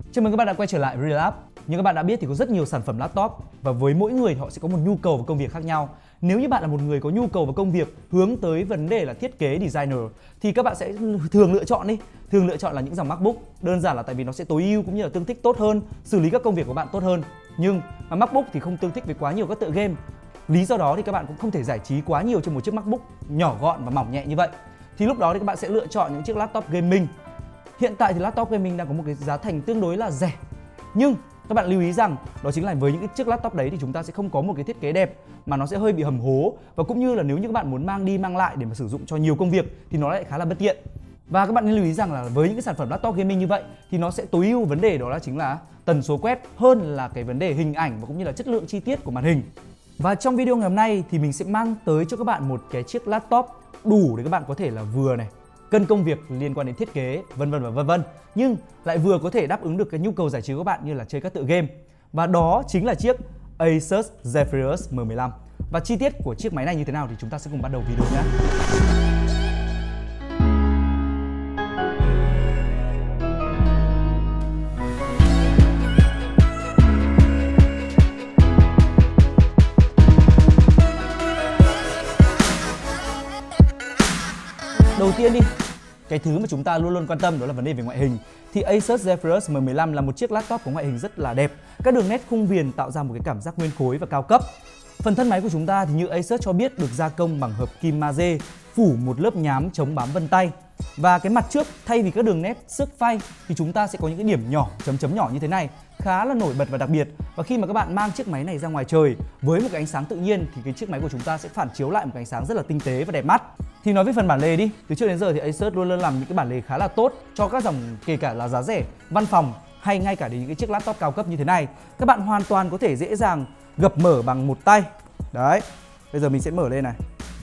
Chào mừng các bạn đã quay trở lại Relab. Như các bạn đã biết thì có rất nhiều sản phẩm laptop và với mỗi người họ sẽ có một nhu cầu và công việc khác nhau. Nếu như bạn là một người có nhu cầu và công việc hướng tới vấn đề là thiết kế designer thì các bạn sẽ thường lựa chọn là những dòng MacBook. Đơn giản là tại vì nó sẽ tối ưu cũng như là tương thích tốt hơn, xử lý các công việc của bạn tốt hơn. Nhưng mà MacBook thì không tương thích với quá nhiều các tựa game. Lý do đó thì các bạn cũng không thể giải trí quá nhiều trên một chiếc MacBook nhỏ gọn và mỏng nhẹ như vậy. Thì lúc đó thì các bạn sẽ lựa chọn những chiếc laptop gaming. Hiện tại thì laptop gaming đang có một cái giá thành tương đối là rẻ. Nhưng các bạn lưu ý rằng đó chính là với những cái chiếc laptop đấy thì chúng ta sẽ không có một cái thiết kế đẹp mà nó sẽ hơi bị hầm hố, và cũng như là nếu như các bạn muốn mang đi mang lại để mà sử dụng cho nhiều công việc thì nó lại khá là bất tiện. Và các bạn nên lưu ý rằng là với những cái sản phẩm laptop gaming như vậy thì nó sẽ tối ưu vấn đề đó là chính là tần số quét hơn là cái vấn đề hình ảnh và cũng như là chất lượng chi tiết của màn hình. Và trong video ngày hôm nay thì mình sẽ mang tới cho các bạn một cái chiếc laptop đủ để các bạn có thể là vừa này cân công việc liên quan đến thiết kế vân vân, nhưng lại vừa có thể đáp ứng được cái nhu cầu giải trí của các bạn như là chơi các tựa game. Và đó chính là chiếc Asus Zephyrus M15. Và chi tiết của chiếc máy này như thế nào thì chúng ta sẽ cùng bắt đầu video nhé. Đầu tiên đi, cái thứ mà chúng ta luôn quan tâm đó là vấn đề về ngoại hình. Thì Asus Zephyrus M15 là một chiếc laptop có ngoại hình rất là đẹp. Các đường nét khung viền tạo ra một cái cảm giác nguyên khối và cao cấp. Phần thân máy của chúng ta thì như Asus cho biết được gia công bằng hợp kim magie, phủ một lớp nhám chống bám vân tay. Và cái mặt trước thay vì các đường nét xước phay thì chúng ta sẽ có những cái điểm nhỏ, chấm nhỏ như thế này, khá là nổi bật và đặc biệt. Và khi mà các bạn mang chiếc máy này ra ngoài trời với một cái ánh sáng tự nhiên thì cái chiếc máy của chúng ta sẽ phản chiếu lại một cái ánh sáng rất là tinh tế và đẹp mắt. Thì nói về phần bản lề đi, từ trước đến giờ thì Asus luôn làm những cái bản lề khá là tốt cho các dòng kể cả là giá rẻ, văn phòng hay ngay cả đến những cái chiếc laptop cao cấp như thế này. Các bạn hoàn toàn có thể dễ dàng gập mở bằng một tay. Đấy, bây giờ mình sẽ mở lên này.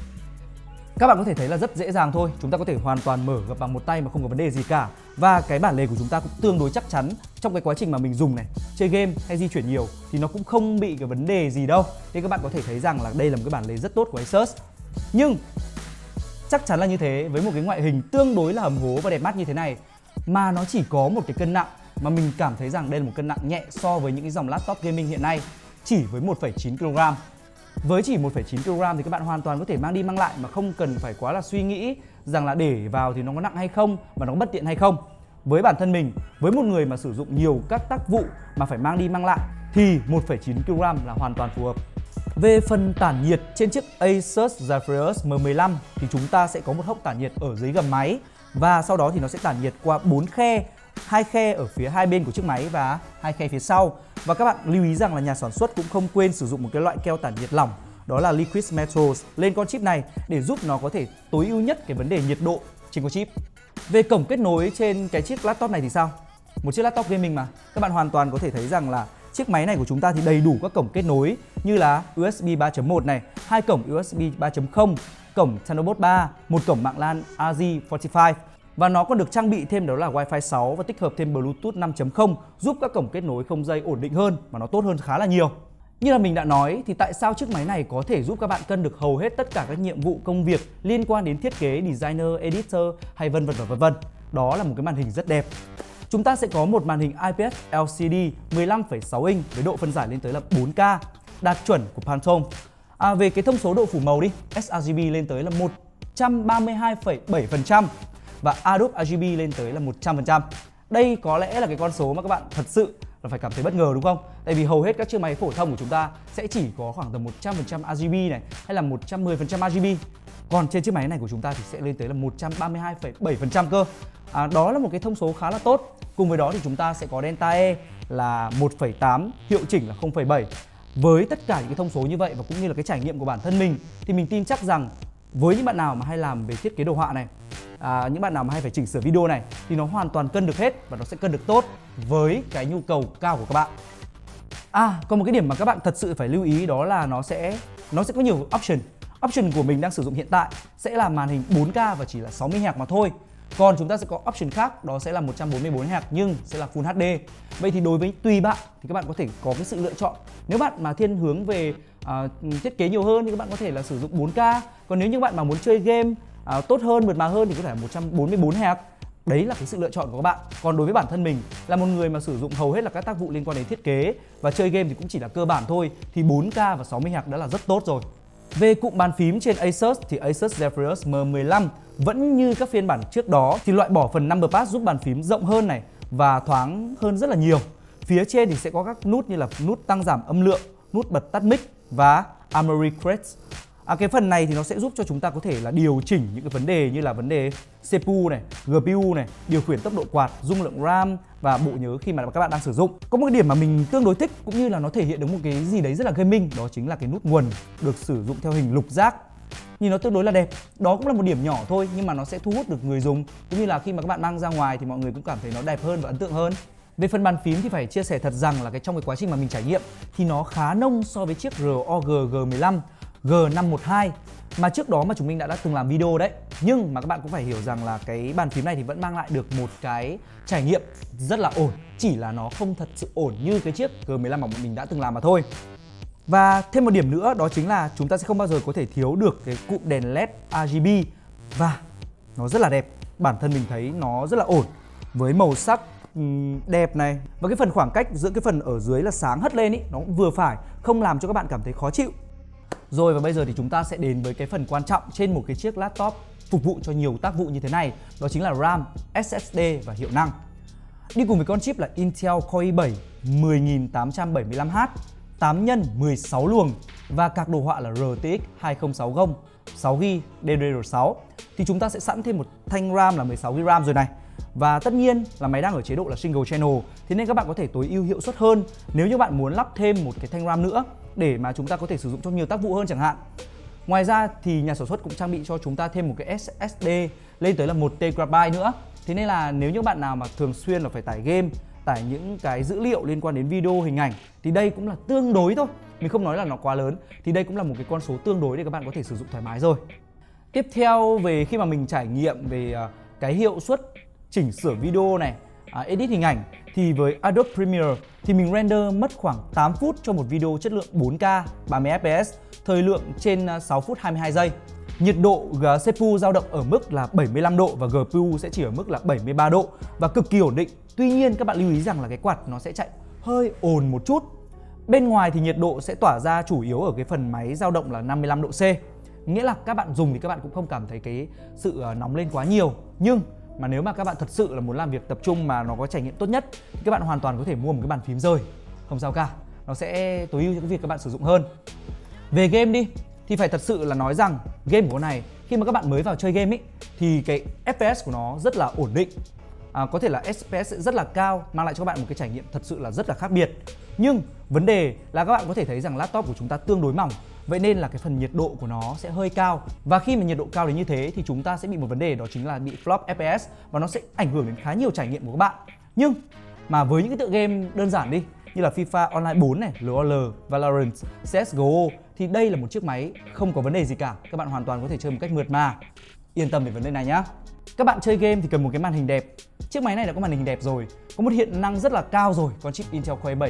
Các bạn có thể thấy là rất dễ dàng thôi, chúng ta có thể hoàn toàn mở gập bằng một tay mà không có vấn đề gì cả. Và cái bản lề của chúng ta cũng tương đối chắc chắn trong cái quá trình mà mình dùng này, chơi game hay di chuyển nhiều thì nó cũng không bị cái vấn đề gì đâu. Nên các bạn có thể thấy rằng là đây là một cái bản lề rất tốt của Asus. Nhưng chắc chắn là như thế, với một cái ngoại hình tương đối là hầm hố và đẹp mắt như thế này mà nó chỉ có một cái cân nặng mà mình cảm thấy rằng đây là một cân nặng nhẹ so với những cái dòng laptop gaming hiện nay, chỉ với 1,9 kg. Với chỉ 1,9 kg thì các bạn hoàn toàn có thể mang đi mang lại mà không cần phải quá là suy nghĩ rằng là để vào thì nó có nặng hay không và nó có bất tiện hay không. Với bản thân mình, với một người mà sử dụng nhiều các tác vụ mà phải mang đi mang lại thì 1,9 kg là hoàn toàn phù hợp. Về phần tản nhiệt trên chiếc Asus Zephyrus M15 thì chúng ta sẽ có một hốc tản nhiệt ở dưới gầm máy và sau đó thì nó sẽ tản nhiệt qua 4 khe, 2 khe ở phía hai bên của chiếc máy và 2 khe phía sau. Và các bạn lưu ý rằng là nhà sản xuất cũng không quên sử dụng một cái loại keo tản nhiệt lỏng, đó là Liquid Metals lên con chip này để giúp nó có thể tối ưu nhất cái vấn đề nhiệt độ trên con chip. Về cổng kết nối trên cái chiếc laptop này thì sao? Một chiếc laptop gaming mà, các bạn hoàn toàn có thể thấy rằng là chiếc máy này của chúng ta thì đầy đủ các cổng kết nối như là USB 3.1 này, 2 cổng USB 3.0, cổng Thunderbolt 3, một cổng mạng LAN RJ45 và nó còn được trang bị thêm đó là Wi-Fi 6 và tích hợp thêm Bluetooth 5.0 giúp các cổng kết nối không dây ổn định hơn và nó tốt hơn khá là nhiều. Như là mình đã nói thì tại sao chiếc máy này có thể giúp các bạn cân được hầu hết tất cả các nhiệm vụ công việc liên quan đến thiết kế, designer, editor hay vân vân. Đó là một cái màn hình rất đẹp. Chúng ta sẽ có một màn hình IPS LCD 15,6 inch với độ phân giải lên tới là 4K, đạt chuẩn của Pantone. Về cái thông số độ phủ màu đi, sRGB lên tới là 132,7% và Adobe RGB lên tới là 100%. Đây có lẽ là cái con số mà các bạn thật sự là phải cảm thấy bất ngờ đúng không? Tại vì hầu hết các chiếc máy phổ thông của chúng ta sẽ chỉ có khoảng tầm 100% RGB này hay là 110% RGB. Còn trên chiếc máy này của chúng ta thì sẽ lên tới là 132,7% cơ. Đó là một cái thông số khá là tốt. Cùng với đó thì chúng ta sẽ có Delta E là 1,8, hiệu chỉnh là 0,7. Với tất cả những cái thông số như vậy và cũng như là cái trải nghiệm của bản thân mình thì mình tin chắc rằng với những bạn nào mà hay làm về thiết kế đồ họa này, những bạn nào mà hay phải chỉnh sửa video này thì nó hoàn toàn cân được hết và nó sẽ cân được tốt với cái nhu cầu cao của các bạn. Còn một cái điểm mà các bạn thật sự phải lưu ý đó là nó sẽ có nhiều option. Option của mình đang sử dụng hiện tại sẽ là màn hình 4K và chỉ là 60Hz mà thôi. Còn chúng ta sẽ có option khác, đó sẽ là 144Hz nhưng sẽ là Full HD. Vậy thì đối với tùy bạn thì các bạn có thể có cái sự lựa chọn. Nếu bạn mà thiên hướng về thiết kế nhiều hơn thì các bạn có thể là sử dụng 4K. Còn nếu như bạn mà muốn chơi game tốt hơn, mượt mà hơn thì có thể là 144Hz. Đấy là cái sự lựa chọn của các bạn. Còn đối với bản thân mình là một người mà sử dụng hầu hết là các tác vụ liên quan đến thiết kế và chơi game thì cũng chỉ là cơ bản thôi, thì 4K và 60 Hz đã là rất tốt rồi. Về cụm bàn phím trên Asus thì Asus Zephyrus M15 vẫn như các phiên bản trước đó thì loại bỏ phần number pad giúp bàn phím rộng hơn này và thoáng hơn rất là nhiều. Phía trên thì sẽ có các nút như là nút tăng giảm âm lượng, nút bật tắt mic và Armoury Crest. Cái phần này thì nó sẽ giúp cho chúng ta có thể là điều chỉnh những cái vấn đề như là vấn đề CPU này, GPU này, điều khiển tốc độ quạt, dung lượng RAM và bộ nhớ khi mà các bạn đang sử dụng. Có một cái điểm mà mình tương đối thích cũng như là nó thể hiện được một cái gì đấy rất là gaming, đó chính là cái nút nguồn được sử dụng theo hình lục giác. Nhìn nó tương đối là đẹp. Đó cũng là một điểm nhỏ thôi nhưng mà nó sẽ thu hút được người dùng, cũng như là khi mà các bạn mang ra ngoài thì mọi người cũng cảm thấy nó đẹp hơn và ấn tượng hơn. Về phần bàn phím thì phải chia sẻ thật rằng là trong cái quá trình mà mình trải nghiệm thì nó khá nông so với chiếc ROG G15, G512 mà trước đó mà chúng mình đã từng làm video đấy. Nhưng mà các bạn cũng phải hiểu rằng là cái bàn phím này thì vẫn mang lại được một cái trải nghiệm rất là ổn, chỉ là nó không thật sự ổn như cái chiếc G15 mà bọn mình đã từng làm mà thôi. Và thêm một điểm nữa đó chính là chúng ta sẽ không bao giờ có thể thiếu được cái cụm đèn LED RGB và nó rất là đẹp. Bản thân mình thấy nó rất là ổn với màu sắc đẹp này, và cái phần khoảng cách giữa cái phần ở dưới là sáng hất lên ý, nó cũng vừa phải, không làm cho các bạn cảm thấy khó chịu. Rồi và bây giờ thì chúng ta sẽ đến với cái phần quan trọng trên một cái chiếc laptop phục vụ cho nhiều tác vụ như thế này, đó chính là RAM, SSD và hiệu năng. Đi cùng với con chip là Intel Core i7 10875H, 8 x 16 luồng và card đồ họa là RTX 2060, 6GB DDR6 thì chúng ta sẽ sẵn thêm một thanh RAM là 16GB RAM rồi này. Và tất nhiên là máy đang ở chế độ là single channel, thế nên các bạn có thể tối ưu hiệu suất hơn nếu như bạn muốn lắp thêm một cái thanh RAM nữa để mà chúng ta có thể sử dụng cho nhiều tác vụ hơn chẳng hạn. Ngoài ra thì nhà sản xuất cũng trang bị cho chúng ta thêm một cái SSD lên tới là 1TB nữa. Thế nên là nếu như bạn nào mà thường xuyên là phải tải game, tải những cái dữ liệu liên quan đến video, hình ảnh thì đây cũng là tương đối thôi. Mình không nói là nó quá lớn, thì đây cũng là một cái con số tương đối để các bạn có thể sử dụng thoải mái rồi. Tiếp theo về khi mà mình trải nghiệm về cái hiệu suất chỉnh sửa video này, edit hình ảnh thì với Adobe Premiere thì mình render mất khoảng 8 phút cho một video chất lượng 4K 30fps, thời lượng trên 6 phút 22 giây. Nhiệt độ CPU dao động ở mức là 75 độ và GPU sẽ chỉ ở mức là 73 độ và cực kỳ ổn định. Tuy nhiên các bạn lưu ý rằng là cái quạt nó sẽ chạy hơi ồn một chút. Bên ngoài thì nhiệt độ sẽ tỏa ra chủ yếu ở cái phần máy dao động là 55 độ C. Nghĩa là các bạn dùng thì các bạn cũng không cảm thấy cái sự nóng lên quá nhiều. Nhưng mà nếu mà các bạn thật sự là muốn làm việc tập trung mà nó có trải nghiệm tốt nhất thì các bạn hoàn toàn có thể mua một cái bàn phím rời, không sao cả. Nó sẽ tối ưu cho cái việc các bạn sử dụng hơn. Về game đi thì phải thật sự là nói rằng game của con này khi mà các bạn mới vào chơi game ý, thì cái FPS của nó rất là ổn định. Có thể là FPS sẽ rất là cao, mang lại cho các bạn một cái trải nghiệm thật sự là rất là khác biệt. Nhưng vấn đề là các bạn có thể thấy rằng laptop của chúng ta tương đối mỏng, vậy nên là cái phần nhiệt độ của nó sẽ hơi cao. Và khi mà nhiệt độ cao đến như thế thì chúng ta sẽ bị một vấn đề, đó chính là bị flop FPS và nó sẽ ảnh hưởng đến khá nhiều trải nghiệm của các bạn. Nhưng mà với những cái tựa game đơn giản đi, như là FIFA Online 4 này, LOL, Valorant, CSGO thì đây là một chiếc máy không có vấn đề gì cả. Các bạn hoàn toàn có thể chơi một cách mượt mà. Yên tâm về vấn đề này nhá. Các bạn chơi game thì cần một cái màn hình đẹp. Chiếc máy này đã có màn hình đẹp rồi, có một hiện năng rất là cao rồi, con chip Intel Core i7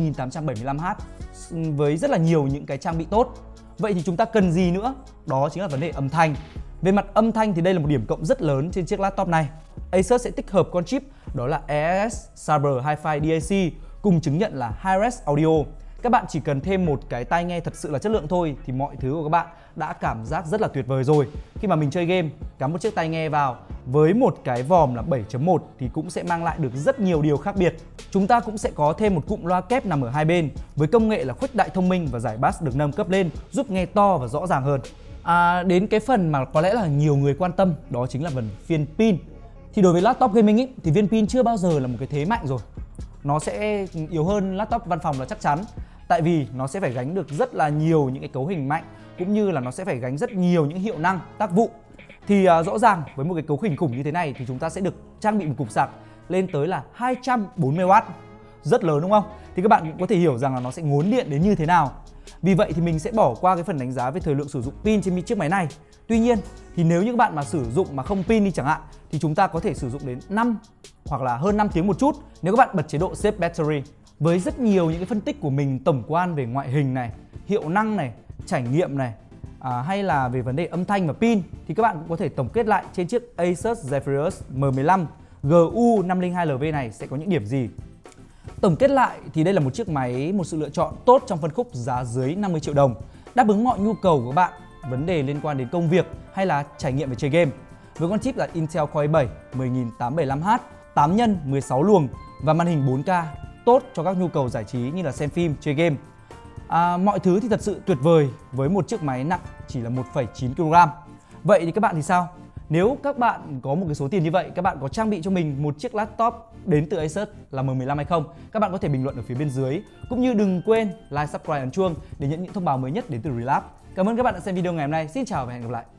10875H với rất là nhiều những cái trang bị tốt. Vậy thì chúng ta cần gì nữa? Đó chính là vấn đề âm thanh. Về mặt âm thanh thì đây là một điểm cộng rất lớn trên chiếc laptop này. Asus sẽ tích hợp con chip đó là AES Saber Hi-Fi DAC cùng chứng nhận là Hi-Res Audio. Các bạn chỉ cần thêm một cái tai nghe thật sự là chất lượng thôi thì mọi thứ của các bạn đã cảm giác rất là tuyệt vời rồi. Khi mà mình chơi game, cắm một chiếc tai nghe vào với một cái vòm là 7.1 thì cũng sẽ mang lại được rất nhiều điều khác biệt. Chúng ta cũng sẽ có thêm một cụm loa kép nằm ở hai bên với công nghệ là khuếch đại thông minh và giải bass được nâng cấp lên giúp nghe to và rõ ràng hơn. Đến cái phần mà có lẽ là nhiều người quan tâm, đó chính là phần viên pin. Thì đối với laptop gaming ý, thì viên pin chưa bao giờ là một cái thế mạnh rồi. Nó sẽ yếu hơn laptop văn phòng là chắc chắn. Tại vì nó sẽ phải gánh được rất là nhiều những cái cấu hình mạnh, cũng như là nó sẽ phải gánh rất nhiều những hiệu năng, tác vụ. Thì rõ ràng với một cái cấu hình khủng như thế này thì chúng ta sẽ được trang bị một cục sạc lên tới là 240W. Rất lớn đúng không? Thì các bạn cũng có thể hiểu rằng là nó sẽ ngốn điện đến như thế nào. Vì vậy thì mình sẽ bỏ qua cái phần đánh giá về thời lượng sử dụng pin trên chiếc máy này. Tuy nhiên thì nếu như các bạn mà sử dụng mà không pin đi chẳng hạn thì chúng ta có thể sử dụng đến 5 hoặc là hơn 5 tiếng một chút nếu các bạn bật chế độ Save Battery. Với rất nhiều những cái phân tích của mình tổng quan về ngoại hình này, hiệu năng này, trải nghiệm này, hay là về vấn đề âm thanh và pin thì các bạn cũng có thể tổng kết lại trên chiếc Asus Zephyrus M15 GU502LV này sẽ có những điểm gì? Tổng kết lại thì đây là một chiếc máy, một sự lựa chọn tốt trong phân khúc giá dưới 50 triệu đồng, đáp ứng mọi nhu cầu của các bạn, vấn đề liên quan đến công việc hay là trải nghiệm về chơi game. Với con chip là Intel Core i7 10875H, 8 x 16 luồng và màn hình 4K tốt cho các nhu cầu giải trí như là xem phim, chơi game. Mọi thứ thì thật sự tuyệt vời với một chiếc máy nặng chỉ là 1,9 kg. Vậy thì các bạn thì sao? Nếu các bạn có một cái số tiền như vậy, các bạn có trang bị cho mình một chiếc laptop đến từ Asus là M15 hay không? Các bạn có thể bình luận ở phía bên dưới. Cũng như đừng quên like, subscribe, ấn chuông để nhận những thông báo mới nhất đến từ Relab. Cảm ơn các bạn đã xem video ngày hôm nay. Xin chào và hẹn gặp lại.